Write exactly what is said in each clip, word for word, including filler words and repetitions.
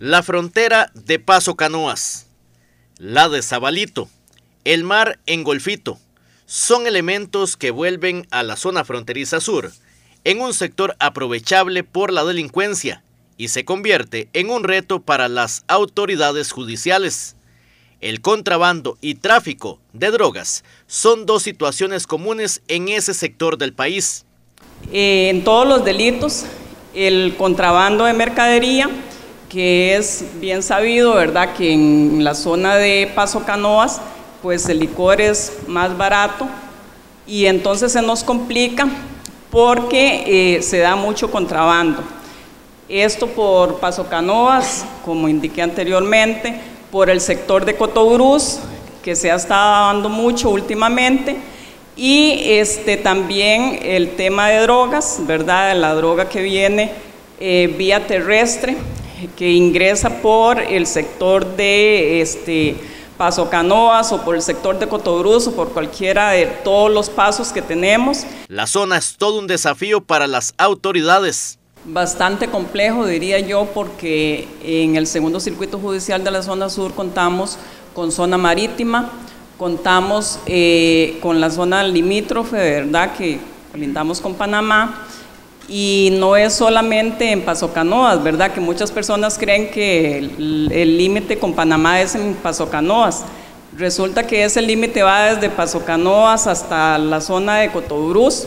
La frontera de Paso Canoas, la de Zabalito, el mar en Golfito, son elementos que vuelven a la zona fronteriza sur en un sector aprovechable por la delincuencia y se convierte en un reto para las autoridades judiciales. El contrabando y tráfico de drogas son dos situaciones comunes en ese sector del país. Eh, en todos los delitos, el contrabando de mercadería, que es bien sabido, ¿verdad?, que en la zona de Paso Canoas, pues el licor es más barato y entonces se nos complica porque eh, se da mucho contrabando. Esto por Paso Canoas, como indiqué anteriormente, por el sector de Cotobruz, que se ha estado dando mucho últimamente, y este, también el tema de drogas, ¿verdad?, la droga que viene eh, vía terrestre, que ingresa por el sector de este, Paso Canoas o por el sector de Cotobruz o por cualquiera de todos los pasos que tenemos. La zona es todo un desafío para las autoridades. Bastante complejo, diría yo, porque en el segundo circuito judicial de la zona sur contamos con zona marítima, contamos eh, con la zona limítrofe, ¿verdad?, que lindamos con Panamá. Y no es solamente en Paso Canoas, ¿verdad?, que muchas personas creen que el límite con Panamá es en Paso Canoas. Resulta que ese límite va desde Paso Canoas hasta la zona de Cotobruz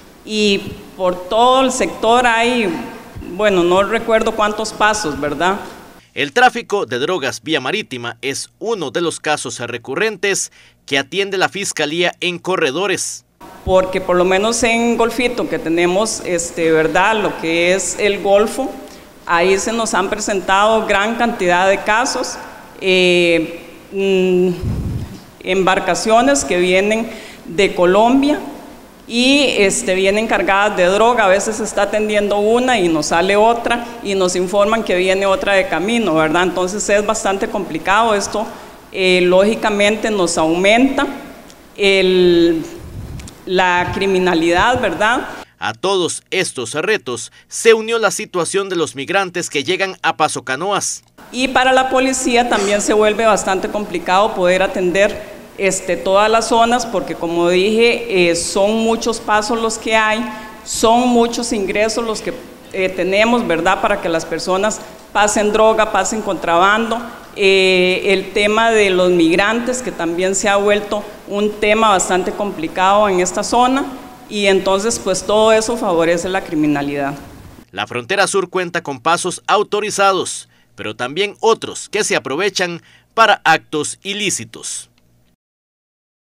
y por todo el sector hay, bueno, no recuerdo cuántos pasos, ¿verdad? El tráfico de drogas vía marítima es uno de los casos recurrentes que atiende la Fiscalía en corredores. Porque por lo menos en Golfito, que tenemos, este, ¿verdad?, lo que es el Golfo, ahí se nos han presentado gran cantidad de casos, eh, mmm, embarcaciones que vienen de Colombia y este, vienen cargadas de droga. A veces se está atendiendo una y nos sale otra y nos informan que viene otra de camino, ¿verdad? Entonces es bastante complicado esto, eh, lógicamente nos aumenta el... la criminalidad, ¿verdad? A todos estos retos se unió la situación de los migrantes que llegan a Paso Canoas. Y para la policía también se vuelve bastante complicado poder atender este, todas las zonas, porque como dije, eh, son muchos pasos los que hay, son muchos ingresos los que eh, tenemos, ¿verdad?, para que las personas pasen droga, pasen contrabando. Eh, el tema de los migrantes, que también se ha vuelto un tema bastante complicado en esta zona, y entonces pues todo eso favorece la criminalidad. La frontera sur cuenta con pasos autorizados, pero también otros que se aprovechan para actos ilícitos.